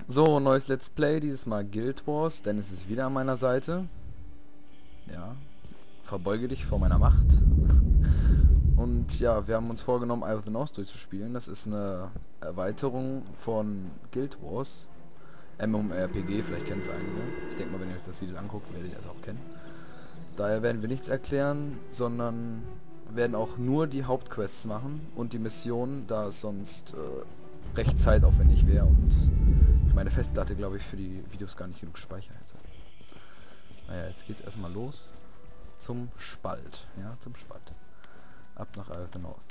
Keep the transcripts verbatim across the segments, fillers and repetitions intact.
So, neues Let's Play, dieses Mal Guild Wars. Dennis ist wieder an meiner Seite. Ja, verbeuge dich vor meiner Macht. Und ja, wir haben uns vorgenommen, Eye of the North durchzuspielen. Das ist eine Erweiterung von Guild Wars. MMORPG, vielleicht kennt es einige. Ich denke mal, wenn ihr euch das Video anguckt, werdet ihr das auch kennen. Daher werden wir nichts erklären, sondern werden auch nur die Hauptquests machen und die Missionen, da es sonst äh, recht zeitaufwendig wäre und meine Festplatte, glaube ich, für die Videos gar nicht genug Speicher hätte. Naja, jetzt geht's erstmal los zum Spalt. Ja, zum Spalt. Ab nach Eye of the North.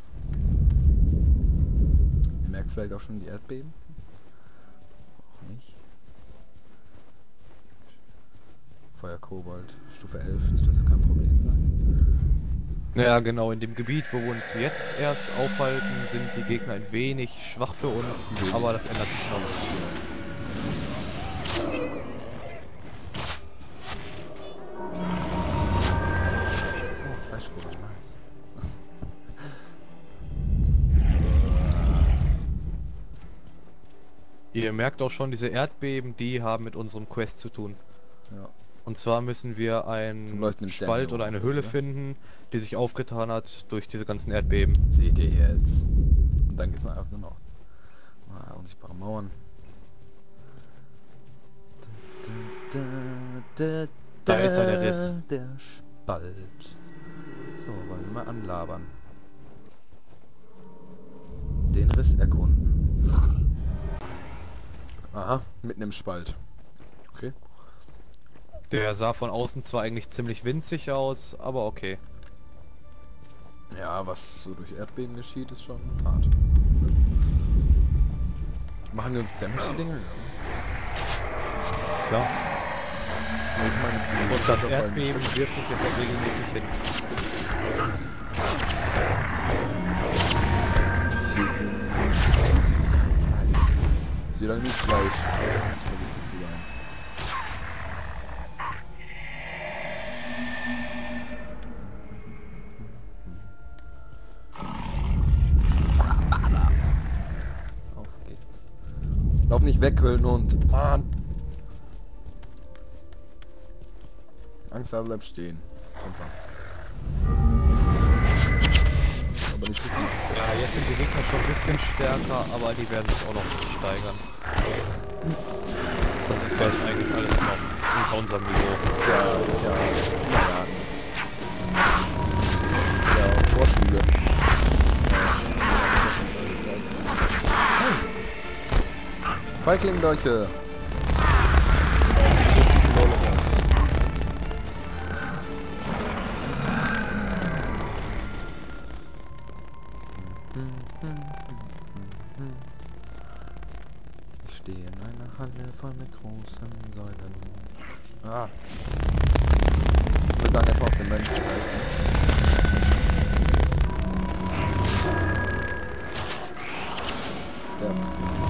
Ihr merkt vielleicht auch schon die Erdbeben. Auch nicht. Feuer Kobold, Stufe elf, das dürfte kein Problem sein. Ja, genau, in dem Gebiet, wo wir uns jetzt erst aufhalten, sind die Gegner ein wenig schwach für uns, aber das ändert sich noch. Oh, Fleischkobold, nice. Ihr merkt auch schon, diese Erdbeben, die haben mit unserem Quest zu tun. Ja. Und zwar müssen wir einen Spalt oder eine Höhle finden, die sich aufgetan hat durch diese ganzen Erdbeben. Seht ihr jetzt. Und dann geht's nach Eye of the North. Ah, unsichtbare Mauern. Da ist er, der Riss. Der Spalt. So, wollen wir mal anlabern. Den Riss erkunden. Aha, mitten im Spalt. Okay. Der sah von außen zwar eigentlich ziemlich winzig aus, aber okay. Ja, was so durch Erdbeben geschieht, ist schon hart. Machen wir uns Dämpfe-Dinge? Klar. Nee, ich meine, es ist die Und das Erdbeben wirft uns jetzt auch regelmäßig hin. Kein Fleisch. Sie dann nicht Fleisch. Auf geht's. Lauf nicht weg, Höllenhund. Mann. Angst haben, bleib stehen. Komm schon. Aber nicht so gut. Ja, jetzt sind die Gegner schon ein bisschen stärker, aber die werden sich auch noch steigern. Das ist jetzt eigentlich alles noch unter unserem Niveau. Das ist ja, das ist ja Kindergarten. Das ist ja Vorschule. Feigling-Dolche. Ich stehe in einer Halle voll mit großen Säulen. Ah. Ich würde sagen, jetzt mal auf den Mönch halten. Sterben.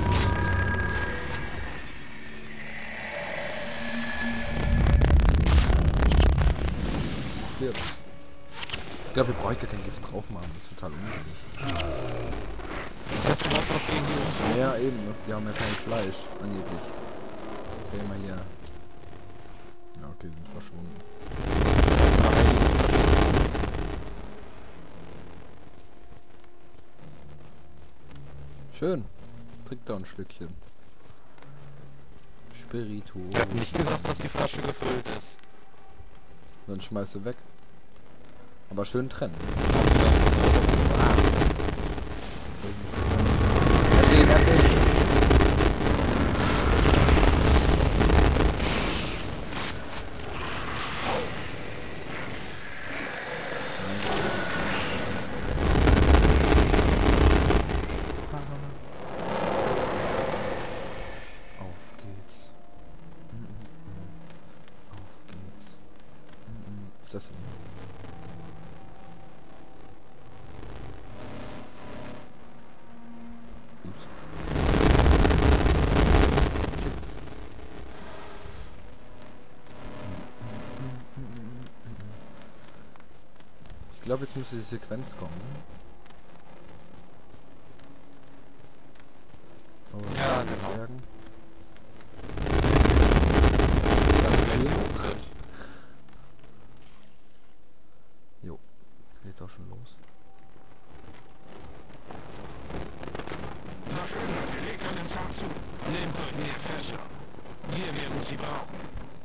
Stirbt. Ich glaube, wir brauchen gar kein Gift drauf machen, das ist total unnötig. Hast du überhaupt was gegen die? Ja, eben, das, die haben ja kein Fleisch, angeblich. Jetzt wäre mal hier. Ja, okay, sind verschwunden. Schön. Trink da ein Schlückchen. Spiritu. Ich hab nicht gesagt, dass die Flasche gefüllt ist. Dann schmeißt du weg. Aber schön trennen. Erdbeben, Erdbeben. Auf geht's. Auf geht's. Was ist das denn? Ups. Shit. Ich glaube, jetzt müsste die Sequenz kommen. Oh, Ja, genau. Zwergen. Nehmt euch mehr Fässer. Wir werden sie brauchen.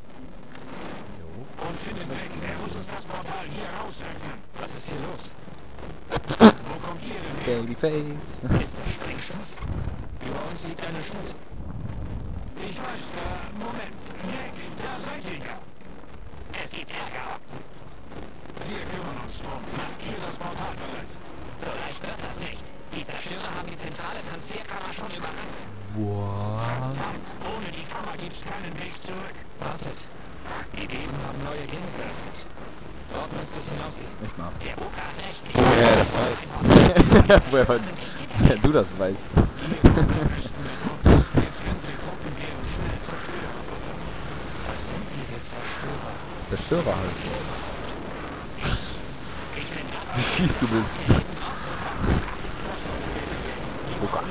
Und findet weg, wer muss uns das Portal hier rausöffnen? Was ist hier los? Wo kommt ihr denn her? Babyface. Ist das Sprengstoff? Über uns liegt eine Stadt. Ich weiß, da... Moment. Nick, da seid ihr ja. Es gibt Ärger. Wir kümmern uns drum. Macht ihr das Portal bereit? So leicht wird das nicht. Die Zerstörer haben die zentrale Transferkammer schon überrannt. What? Verdammt, ohne die Kammer gibt's keinen Weg zurück. Wartet. Die Däben haben neue Gänge geöffnet. Dort müsste es hinausgehen. Nicht mal. Der Buch hat recht. Ich Woher er das weiß. Woher ja, du das weißt. Was sind diese Zerstörer? Zerstörer halt. Wie fies du bist. Oh Gott.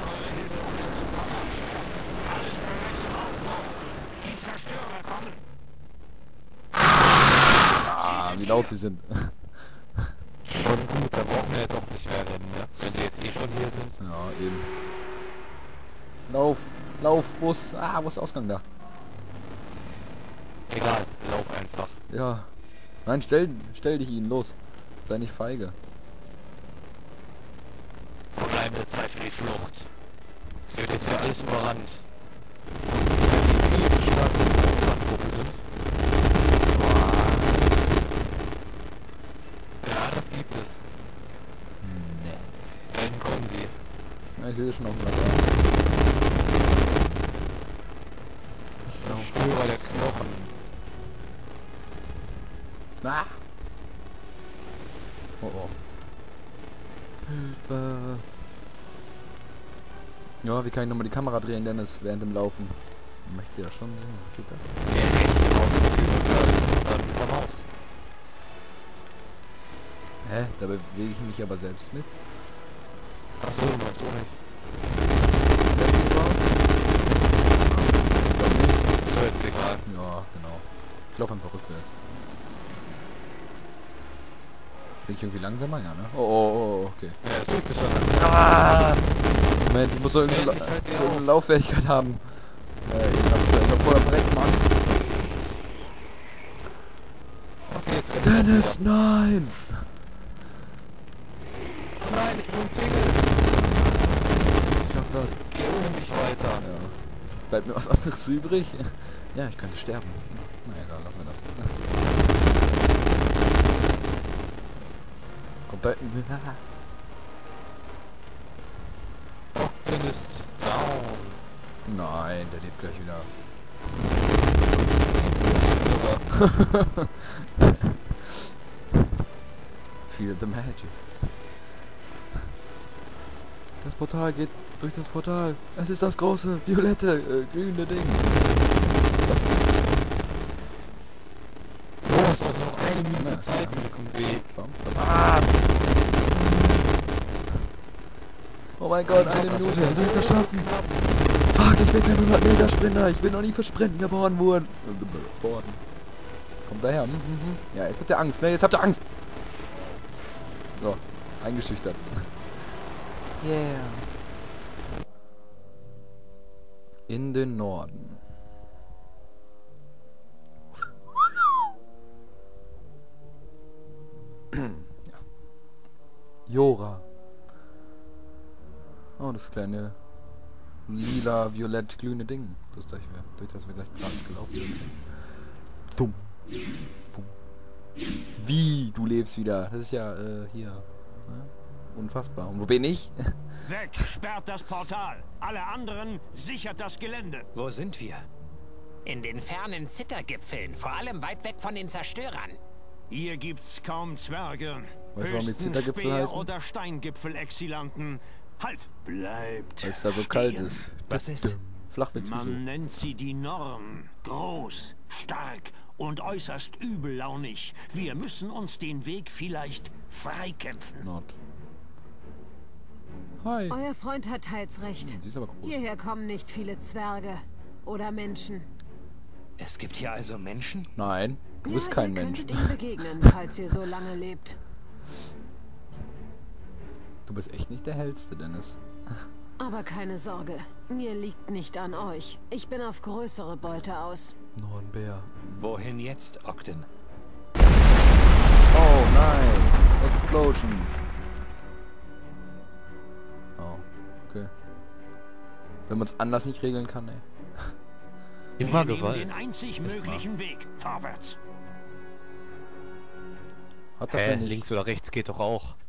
Die Zerstörer kommen. Ah, wie laut sie sind. Schon gut, da brauchen wir ja doch nicht mehr rennen, ne? Wenn sie jetzt eh schon hier sind. Ja, eben. Lauf, lauf, wo ist, ah, wo ist der Ausgang da? Egal, lauf einfach. Ja. Nein, stell, stell dich ihnen, los. Sei nicht feige. Verbleibende Zeit für die Flucht. Es wird jetzt ja alles überrannt. Wie viele stark Brandgruppen sind. Ja, das gibt es. Nee. Da hinten kommen sie. Ja, ich sehe schon auf dem Radar. Ich spüre der Knochen. Ah! Oh oh. Hilfe! Ja, wie kann ich nochmal die Kamera drehen, Dennis, während dem Laufen? Ich möchte sie ja schon sehen. Geht das? Ja, rechts raus ist die Rückseite. Dann mit der Maus. Hä? Da bewege ich mich aber selbst mit. Achso, du meinst auch nicht. Das hier überhaupt? Ich glaub nicht. Ist doch jetzt egal. Ja, genau. Ich laufe einfach rückwärts. Bin ich irgendwie langsamer? Ja, ne? Oh, oh, oh, okay. Ja, drückt es dann. Ah! Moment, ich muss so irgendeine, Nee, ich halte sie so eine auf. Laufähigkeit haben. Äh, ich hab, ich hab vorher verreckt, Mann. Okay, jetzt rennt er Dennis, wieder. nein! Nein, ich bin umzingelt. Ich schaff das. Geh ohne mich weiter. Ja. Bleibt mir was anderes übrig? Ja, ich könnte sterben. Na egal, lassen wir das. Kommt da hinten. Optin ist down. Nein, der lebt gleich wieder. Sogar. Feel the magic. Das Portal geht durch das Portal. Es ist das große, violette, äh, glühende Ding. Was? Oh, das war so noch eine Minute Na, Zeit ja. in diesem Weg. Ah! Oh mein Gott, eine Das Minute. wird Soll ich das so schaffen? knapp. Fuck, ich bin kein hundert Meter Sprinter. Ich will noch nie für Sprinten geboren worden. Worden. Kommt daher. Mhm, mhm. Ja, jetzt habt ihr Angst, ne? Jetzt habt ihr Angst. So, eingeschüchtert. Yeah. In den Norden. Ja. Jora. Oh, das kleine lila, violett glühende Ding. Das durch, wir, durch das wir gleich gerade gelaufen sind. Dumm. Fumm. Wie? Du lebst wieder. Das ist ja äh, hier. Ne? Unfassbar. Und wo bin ich? Weg, sperrt das Portal. Alle anderen sichert das Gelände. Wo sind wir? In den fernen Zittergipfeln, vor allem weit weg von den Zerstörern. Hier gibt's kaum Zwerge. Weißt du, warum die Höchstens Zittergipfel Speer- heißen? oder Steingipfel-Exilanten. Halt, bleibt Weil es da so kalt stehen. ist. Was ist? Flachwitzfüße. Man nennt sie die Norn. Groß, stark und äußerst übellaunig. Wir müssen uns den Weg vielleicht freikämpfen. Nord. Hi. Euer Freund hat teils recht. Die ist aber groß. Hierher kommen nicht viele Zwerge oder Menschen. Es gibt hier also Menschen? Nein, du Ja, bist kein ihr Mensch. könntet ihm begegnen, falls ihr so lange lebt. Du bist echt nicht der Hellste, Dennis. Aber keine Sorge, mir liegt nicht an euch. Ich bin auf größere Beute aus. Nur ein Bär. Wohin jetzt, Ogden? Oh, nice. Explosions. Oh, okay. Wenn man es anders nicht regeln kann, ey. Immer Wir nehmen Gewalt. den einzig möglichen Weg. Vorwärts. Hat dafür Hä, nicht. links oder rechts geht doch auch.